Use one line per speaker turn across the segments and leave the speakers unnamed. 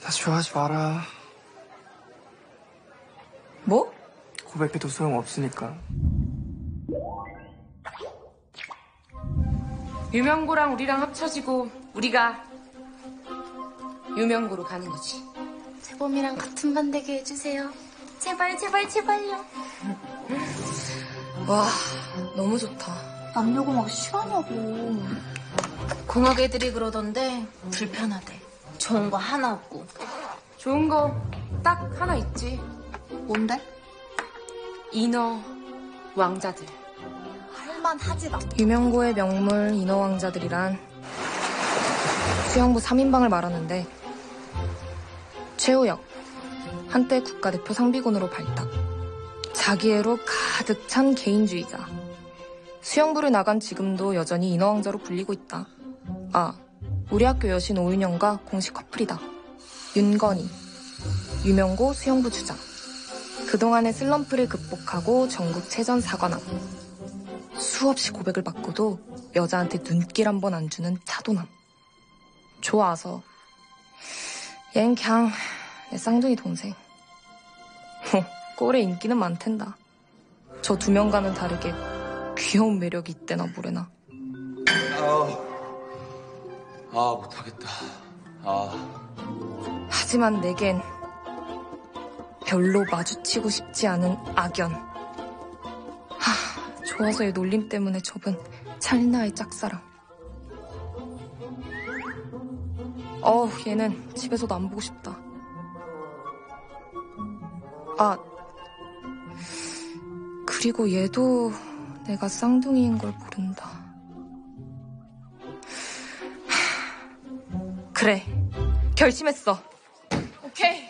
나 좋아하지 마라.
뭐?
고백해도 소용없으니까.
유명고랑 우리랑 합쳐지고 우리가 유명고로 가는 거지.
재범이랑 같은 반 되게 해주세요. 제발 제발 제발요.
와, 너무 좋다.
남녀공학 싫어하냐고. 공학 애들이 그러던데 불편하대. 좋은 거 하나 없고.
좋은 거 딱 하나 있지.
뭔데?
인어 왕자들.
할만하지도 않아.
유명고의 명물 인어왕자들이란 수영부 3인방을 말하는데 최우혁, 한때 국가대표 상비군으로 발탁. 자기애로 가득 찬 개인주의자. 수영부를 나간 지금도 여전히 인어왕자로 불리고 있다. 아, 우리 학교 여신 오윤영과 공식 커플이다. 윤건희, 유명고 수영부 주장. 그동안의 슬럼프를 극복하고 전국 체전 4관왕. 수없이 고백을 받고도 여자한테 눈길 한 번 안 주는 차도남. 좋아서. 얜 그냥 내 쌍둥이 동생. 꼴에 인기는 많텐다. 저 두 명과는 다르게 귀여운 매력이 있대나 뭐래나.
못하겠다.
하지만 내겐 별로 마주치고 싶지 않은 악연. 좋아서의 놀림 때문에 접은 찰나의 짝사랑. 얘는 집에서도 안 보고 싶다. 그리고 얘도 내가 쌍둥이인 걸 모른다. 그래, 결심했어. 오케이.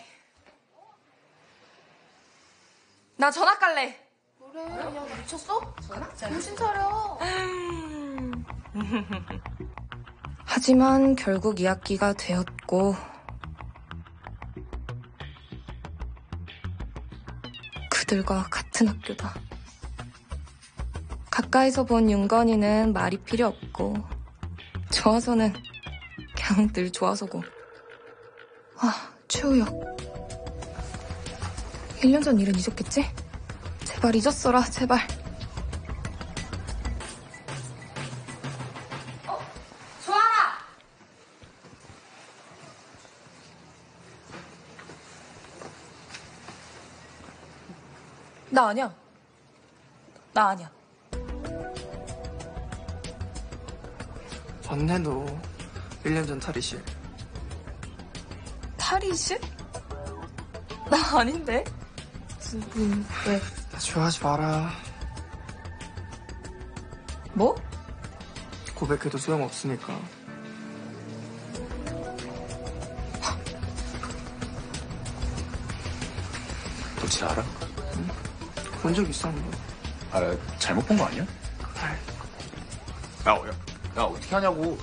나 전학 갈래.
그래, 야 미쳤어? 정신 차려.
하지만 결국 2학기가 되었고 그들과 같은 학교다. 가까이서 본 윤건이는 말이 필요 없고 좋아서는 그냥 늘 좋아서고. 최우혁. 1년 전 일은 잊었겠지? 제발 잊었어라, 제발.
좋아라!
나 아니야. 나 아니야.
전해도 1년 전 탈의실.
탈의실? 나 아닌데? 왜?
나 좋아하지 마라.
뭐?
고백해도 소용없으니까.
너 쟤 알아?
본 적 있어, 한 번.
잘못 본 거 아니야?
그래.
야, 어떻게 하냐고.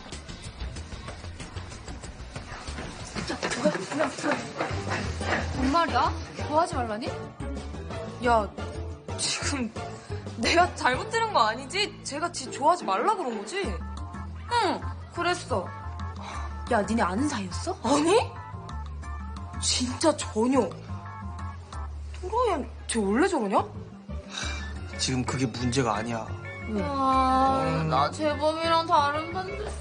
뭔 말이야? 좋아하지 말라니?
야, 지금 내가 잘못 들은 거 아니지? 제가 지 좋아하지 말라 그런 거지?
응, 그랬어. 야, 니네 아는 사이였어?
아니? 진짜 전혀. 도라야, 쟤 원래 저러냐?
지금 그게 문제가 아니야.
나 재범이랑 다른 반 됐어.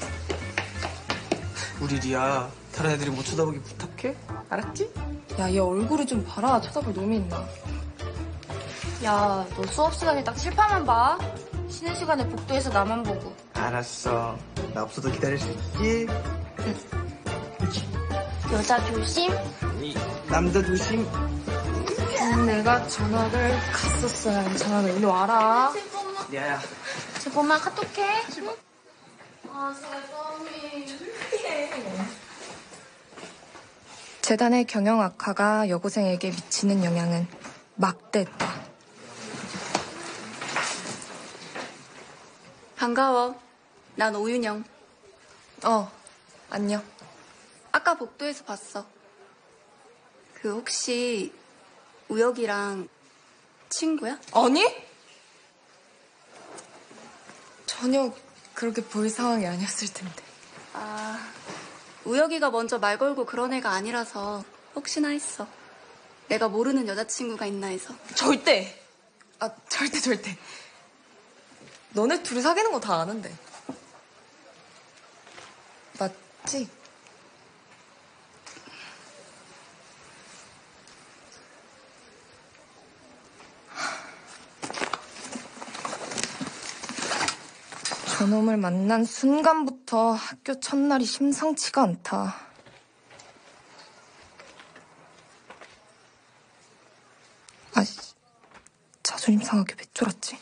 우리 리아, 다른 애들이 못 쳐다보게 부탁해? 알았지?
야, 얘 얼굴을 좀 봐라. 쳐다볼 놈이 있나.
야, 너 수업 시간에 딱 칠판만 봐. 쉬는 시간에 복도에서 나만 보고.
알았어. 나 없어도 기다릴 수 있지?
여자 조심.
남자 조심.
내가 전학을 갔었어야 해. 전학을 일로 와라.
재범아.
리아야.
재범아, 카톡해. 재범이.
재단의 경영 악화가 여고생에게 미치는 영향은 막대했다.
반가워. 난 오윤영.
안녕.
아까 복도에서 봤어. 그 혹시 우혁이랑 친구야?
아니? 전혀 그렇게 보일 상황이 아니었을 텐데.
우혁이가 먼저 말 걸고 그런 애가 아니라서 혹시나 했어. 내가 모르는 여자친구가 있나 해서.
절대! 아, 절대. 너네 둘이 사귀는 거 다 아는데. 맞지? 저놈을 만난 순간부터 학교 첫날이 심상치가 않다. 아씨, 자존심 상하게 왜 쫄았지?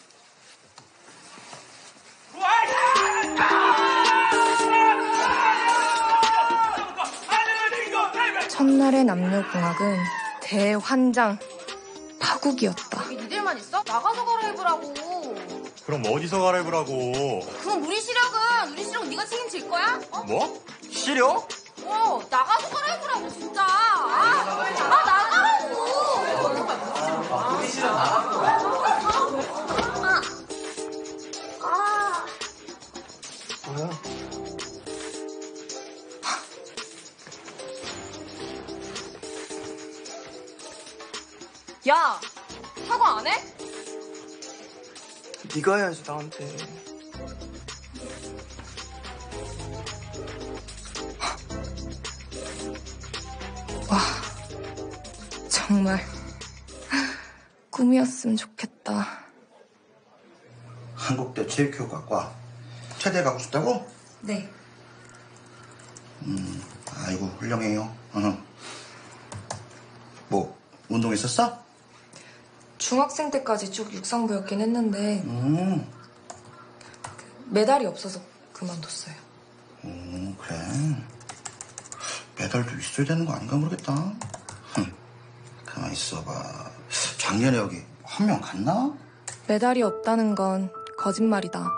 첫날의 남녀공학은 대환장, 파국이었다.
니들만 있어? 나가서 갈아입으라고.
그럼 어디서 갈아입으라고?
그럼 우리 시력 네가 책임질 거야? 어?
뭐? 시력?
나가서 갈아입으라고 진짜. 나가라고.
우리 시간 나가는 뭐야?
야! 사과 안 해?
네가 해야지 나한테.
와, 정말 꿈이었으면 좋겠다.
한국대 체육교육학과 체대 가고 싶다고?
네.
아이고 훌륭해요. 뭐 운동했었어?
중학생 때까지 쭉 육상부였긴 했는데
음,
메달이 없어서 그만뒀어요.
그래. 메달도 있어야 되는 거 아닌가 모르겠다. 가만 있어봐. 작년에 여기 한 명 갔나?
메달이 없다는 건 거짓말이다.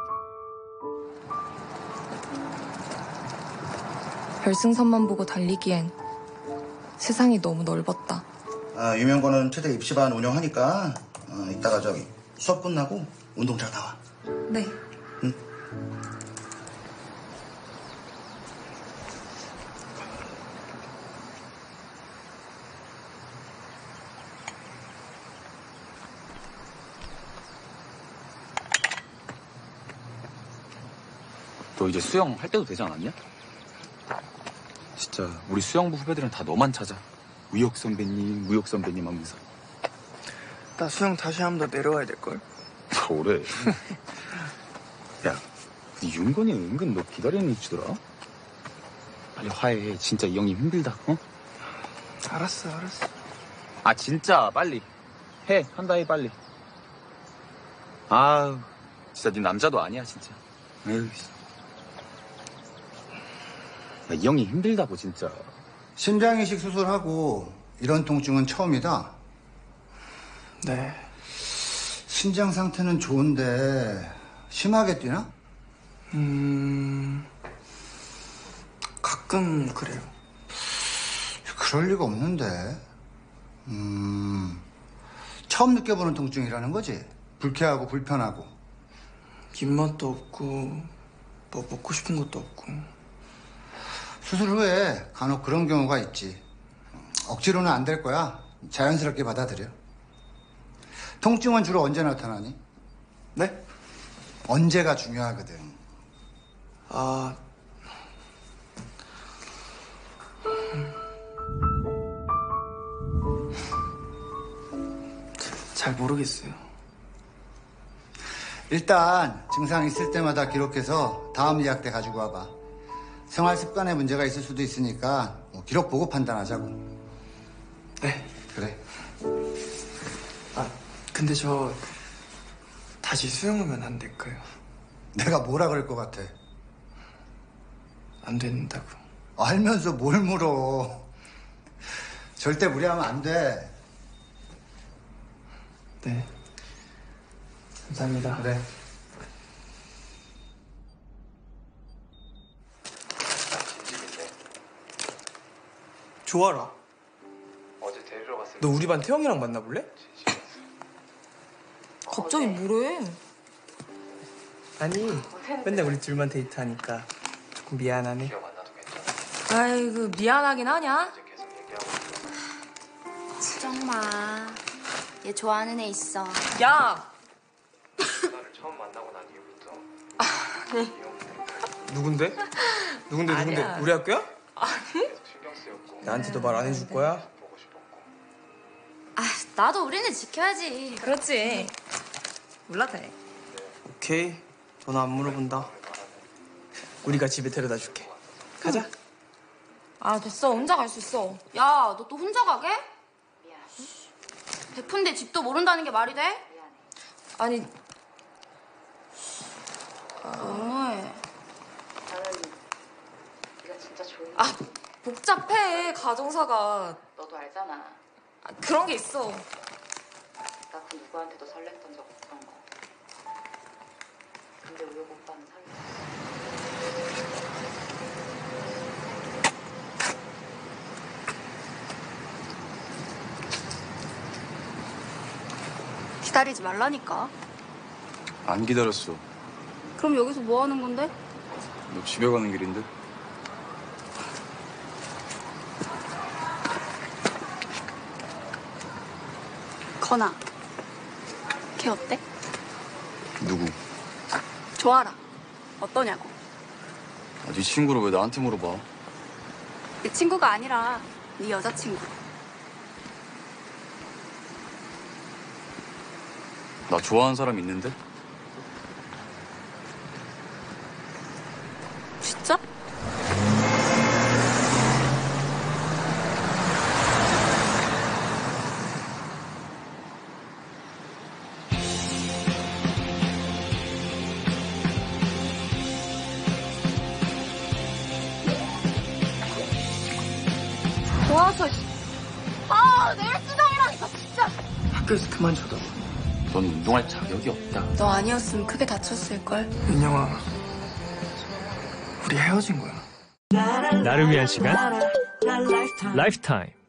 결승선만 보고 달리기엔 세상이 너무 넓었다.
유명거는 체대 입시반 운영하니까 이따가 저기 수업 끝나고 운동장 나와.
네.
응?
너 이제 수영 할 때도 되지 않았냐? 진짜 우리 수영부 후배들은 다 너만 찾아. 우혁 선배님 하면서.
나 수영 다시 하면 더 내려와야 될걸?
뭐래? 야, 이 윤건이 은근 너 기다리는 위치더라. 빨리 화해해. 진짜 이 형님 힘들다. 어?
알았어.
아 진짜 빨리 해. 한다 해 빨리. 아우 진짜 네 남자도 아니야 진짜. 에휴. 야, 이 형이 힘들다고 진짜.
신장 이식 수술하고 이런 통증은 처음이다.
네.
신장 상태는 좋은데 심하게 뛰나?
가끔 그래요.
그럴 리가 없는데. 처음 느껴보는 통증이라는 거지? 불쾌하고 불편하고.
입맛도 없고 뭐 먹고 싶은 것도 없고.
수술 후에 간혹 그런 경우가 있지. 억지로는 안 될 거야. 자연스럽게 받아들여. 통증은 주로 언제 나타나니?
네?
언제가 중요하거든.
잘 모르겠어요.
일단 증상 있을 때마다 기록해서 다음 예약 때 가지고 와봐. 생활 습관에 문제가 있을 수도 있으니까 기록 보고 판단하자고.
네.
그래.
근데 저 다시 수영하면 안 될까요?
내가 뭐라 그럴 것 같아?
안 된다고.
알면서 뭘 물어. 절대 무리하면 안 돼.
네. 감사합니다.
그래.
좋아라. 어제 데리러 갔을 때. 너 우리 반 태영이랑 만나볼래?
갑자기 뭐래?
아니, 맨날 우리 둘만 데이트하니까 조금 미안하네.
아이고, 미안하긴 하냐?
걱정 마. 얘 좋아하는 애 있어.
야!
누군데? 누군데?
아니야.
우리 학교야?
아니?
나한테도 말 안 해줄 거야?
아, 나도 우리는 지켜야지.
그렇지. 몰라도 돼.
오케이. 전화 안 물어본다. 우리가 집에 데려다 줄게. 가자.
아, 됐어. 혼자 갈 수 있어.
야, 너 또 혼자 가게? 베푼데 집도 모른다는 게 말이 돼?
아니,
너무해.
아, 복잡해. 가정사가.
너도 알잖아.
아, 그런 게 있어.
나 그 누구한테도 설렜던 적 없던 거. 근데 우혁 오빠는 설렜어.
기다리지 말라니까.
안 기다렸어.
그럼 여기서 뭐 하는 건데?
너 집에 가는 길인데?
건아, 걔 어때?
누구?
좋아라. 어떠냐고.
아, 네 친구를 왜 나한테 물어봐?
내 친구가 아니라 네 여자친구.
나 좋아하는 사람 있는데?
진짜?
도와서. 아, 내일 수정이라니까, 진짜.
학교에서 그만 쳐다봐.
넌 운동할 자격이 없다.
너 아니었으면 크게 다쳤을걸.
민영아, 우리 헤어진 거야.
나를 위한 시간 라이프타임.